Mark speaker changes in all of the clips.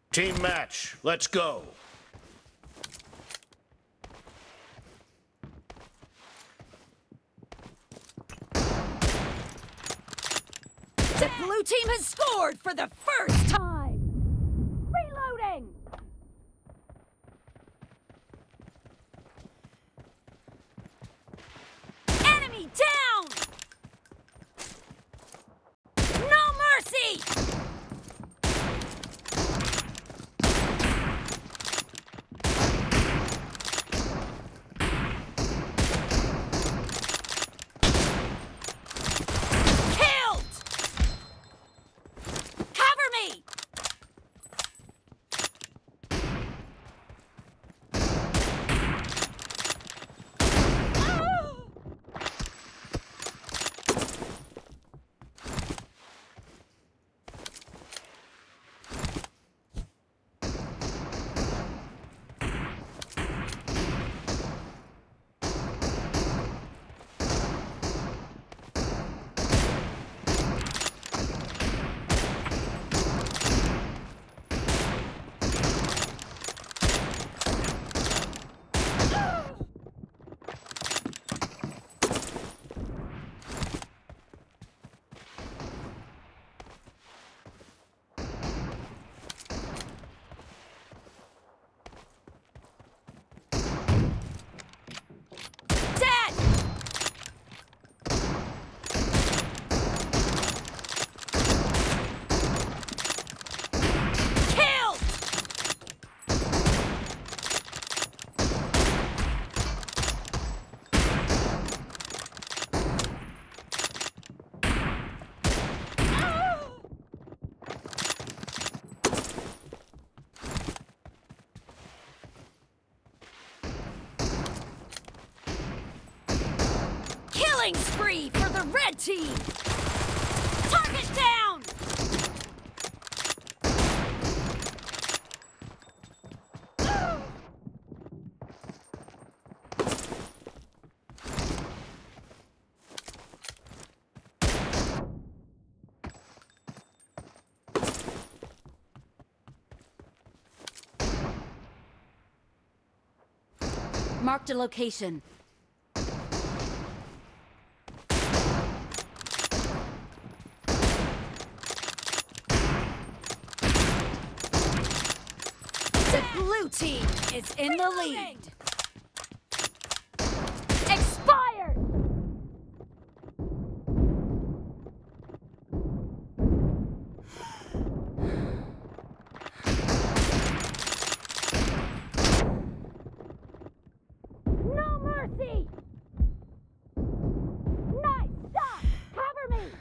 Speaker 1: Team match, let's go.
Speaker 2: The blue team has scored for the first time! Reloading! Enemy down! No mercy! Killing spree for the red team! Target down! Marked a location. The blue team is in the lead. Expired! No mercy! Nice shot! Cover me!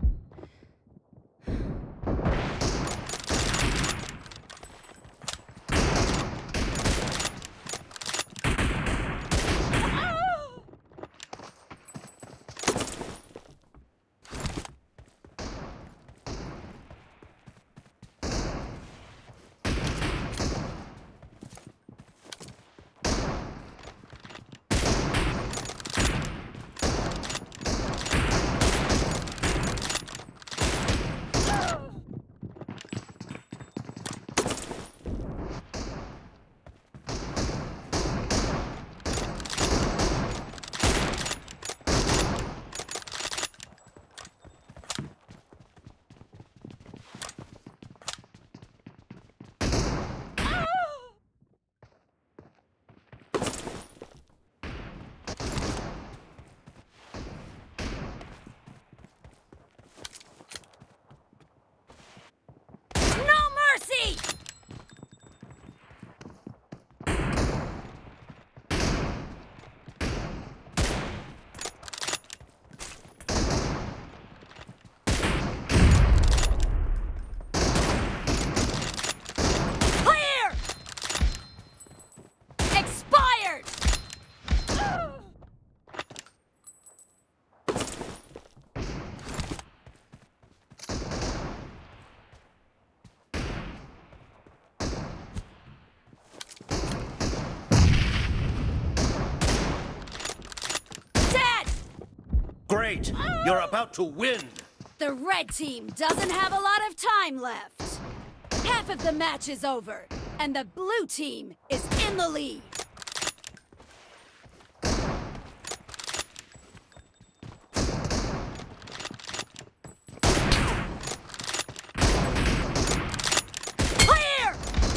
Speaker 1: Great! You're about to win!
Speaker 2: The red team doesn't have a lot of time left. Half of the match is over, and the blue team is in the lead. Clear!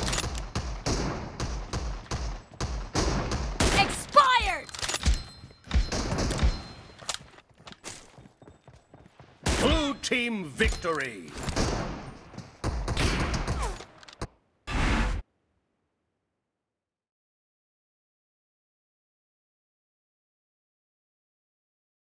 Speaker 2: Expired!
Speaker 1: Blue team victory!